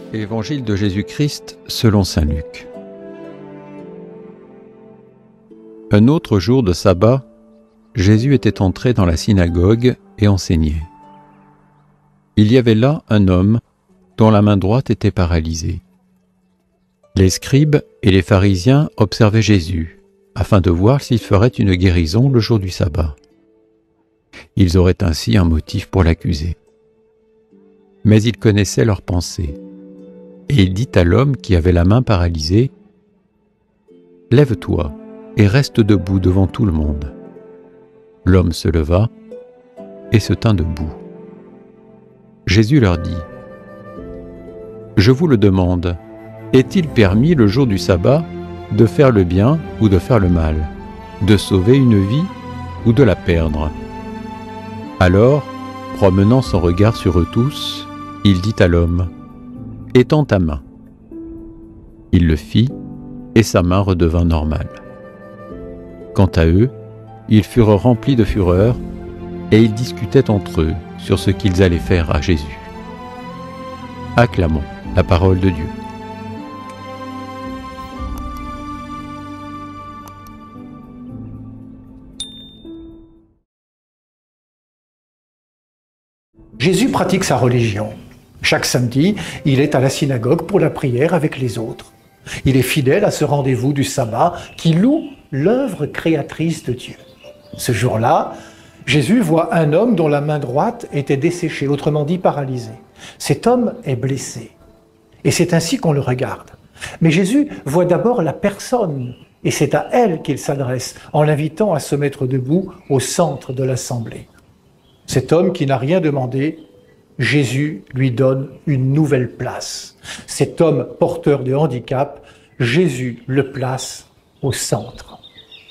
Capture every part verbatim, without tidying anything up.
Évangile de Jésus-Christ selon saint Luc. Un autre jour de sabbat, Jésus était entré dans la synagogue et enseignait. Il y avait là un homme dont la main droite était paralysée. Les scribes et les pharisiens observaient Jésus, afin de voir s'il ferait une guérison le jour du sabbat. Ils auraient ainsi un motif pour l'accuser. Mais il connaissait leurs pensées. Et il dit à l'homme qui avait la main paralysée, « Lève-toi et reste debout devant tout le monde. » L'homme se leva et se tint debout. Jésus leur dit, « Je vous le demande, est-il permis le jour du sabbat de faire le bien ou de faire le mal, de sauver une vie ou de la perdre ?» Alors, promenant son regard sur eux tous, il dit à l'homme, « Étends ta main. » Il le fit, et sa main redevint normale. Quant à eux, ils furent remplis de fureur, et ils discutaient entre eux sur ce qu'ils allaient faire à Jésus. Acclamons la parole de Dieu. Jésus pratique sa religion. Chaque samedi, il est à la synagogue pour la prière avec les autres. Il est fidèle à ce rendez-vous du sabbat qui loue l'œuvre créatrice de Dieu. Ce jour-là, Jésus voit un homme dont la main droite était desséchée, autrement dit paralysée. Cet homme est blessé, et c'est ainsi qu'on le regarde. Mais Jésus voit d'abord la personne, et c'est à elle qu'il s'adresse en l'invitant à se mettre debout au centre de l'assemblée. Cet homme qui n'a rien demandé, Jésus lui donne une nouvelle place. Cet homme porteur de handicap, Jésus le place au centre.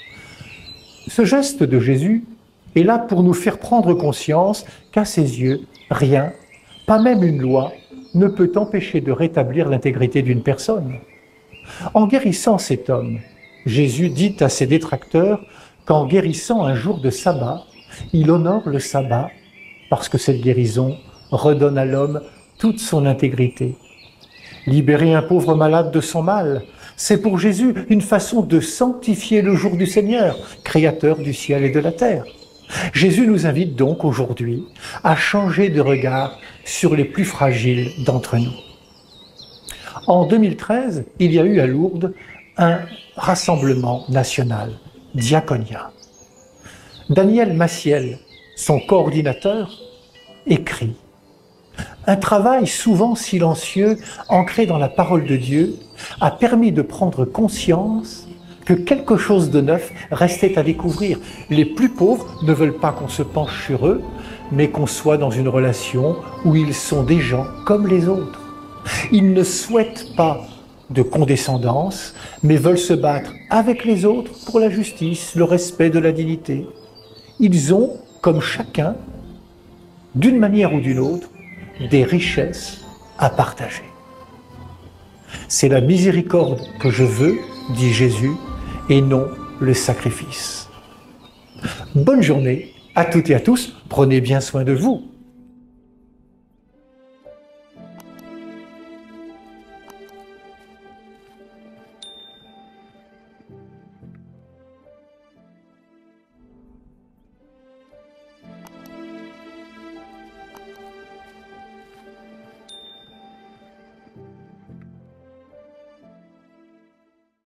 Ce geste de Jésus est là pour nous faire prendre conscience qu'à ses yeux, rien, pas même une loi, ne peut empêcher de rétablir l'intégrité d'une personne. En guérissant cet homme, Jésus dit à ses détracteurs qu'en guérissant un jour de sabbat, il honore le sabbat parce que cette guérison redonne à l'homme toute son intégrité. Libérer un pauvre malade de son mal, c'est pour Jésus une façon de sanctifier le jour du Seigneur, créateur du ciel et de la terre. Jésus nous invite donc aujourd'hui à changer de regard sur les plus fragiles d'entre nous. En deux mille treize, il y a eu à Lourdes un rassemblement national, Diaconia. Daniel Massiel, son coordinateur, écrit « Un travail souvent silencieux, ancré dans la parole de Dieu, a permis de prendre conscience que quelque chose de neuf restait à découvrir. Les plus pauvres ne veulent pas qu'on se penche sur eux, mais qu'on soit dans une relation où ils sont des gens comme les autres. Ils ne souhaitent pas de condescendance, mais veulent se battre avec les autres pour la justice, le respect de la dignité. Ils ont, comme chacun, d'une manière ou d'une autre, des richesses à partager. C'est la miséricorde que je veux, dit Jésus, et non le sacrifice. Bonne journée à toutes et à tous, prenez bien soin de vous.